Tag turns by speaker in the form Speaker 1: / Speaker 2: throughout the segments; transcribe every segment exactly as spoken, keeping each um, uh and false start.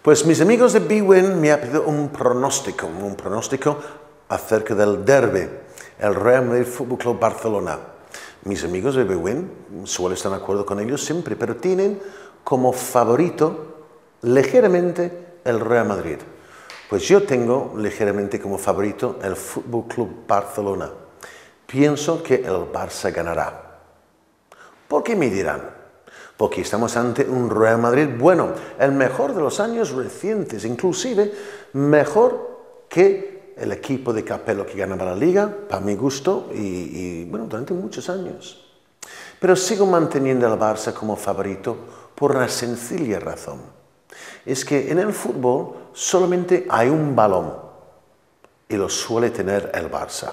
Speaker 1: Pues mis amigos de bwin me han pedido un pronóstico, un pronóstico acerca del derbi, el Real Madrid Fútbol Club Barcelona. Mis amigos de bwin suelen estar de acuerdo con ellos siempre, pero tienen como favorito ligeramente el Real Madrid. Pues yo tengo ligeramente como favorito el Fútbol Club Barcelona. Pienso que el Barça ganará. ¿Por qué me dirán? Porque estamos ante un Real Madrid bueno, el mejor de los años recientes, inclusive mejor que el equipo de Capello que ganaba la Liga, para mi gusto, y, y bueno, durante muchos años. Pero sigo manteniendo al Barça como favorito por una sencilla razón. Es que en el fútbol solamente hay un balón y lo suele tener el Barça.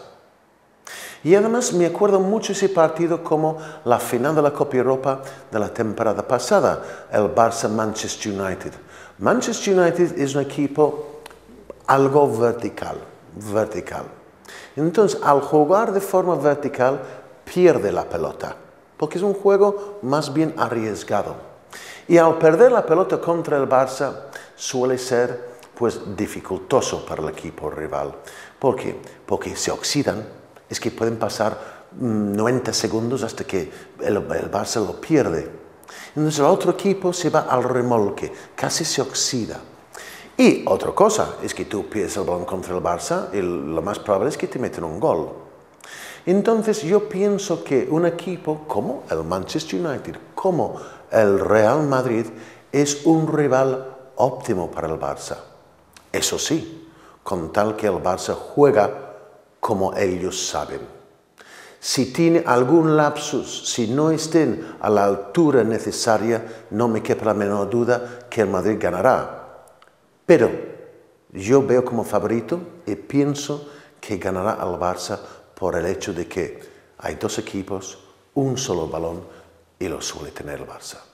Speaker 1: Y además me acuerdo mucho ese partido como la final de la Copa Europa de la temporada pasada, el Barça-Manchester United. Manchester United es un equipo algo vertical, vertical. Entonces, al jugar de forma vertical, pierde la pelota, porque es un juego más bien arriesgado. Y al perder la pelota contra el Barça, suele ser pues dificultoso para el equipo rival. ¿Por qué? Porque se oxidan. Es que pueden pasar noventa segundos hasta que el, el Barça lo pierde. Entonces el otro equipo se va al remolque, casi se oxida. Y otra cosa es que tú pierdes el balón contra el Barça y lo más probable es que te meten un gol. Entonces yo pienso que un equipo como el Manchester United, como el Real Madrid, es un rival óptimo para el Barça. Eso sí, con tal que el Barça juega como ellos saben. Si tiene algún lapsus, si no estén a la altura necesaria, no me quepa la menor duda que el Madrid ganará. Pero yo veo como favorito y pienso que ganará al Barça por el hecho de que hay dos equipos, un solo balón y lo suele tener el Barça.